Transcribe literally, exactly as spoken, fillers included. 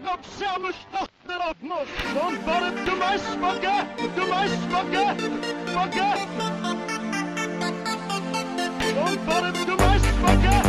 op samen stochten op nos. Dan van het doe mij smakken, doe mij smakken, smakken. Dan van het doe mij smakken.